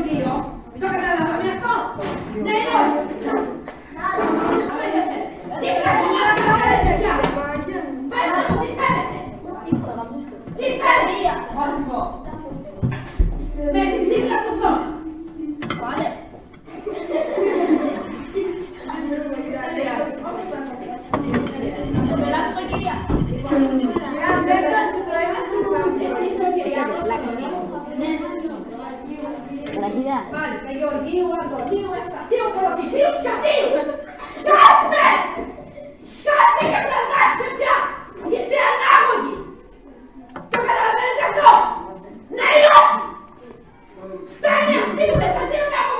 δύο. Το καταλάβαμε αυτό. Ναι, όχι. Τι θέλετε πια. Πέστε μου, τι θέλετε. Τι θέλετε. Όχι πω. Με την τσίπλα στο στόμα. Πάλε. Το πελάτη στο κυρία. Μάλιστα, Γεωργίου, Αντωνίου, Ευσταθίου, Κολοκυθίου, Σκατίου! Σκάστε! Σκάστε και πλαντάξτε πια! Είστε ανάγωγοι! Το καταλαβαίνετε αυτό! Ναι ή όχι! Φτάνει αυτοί που δεν σας δίνουν από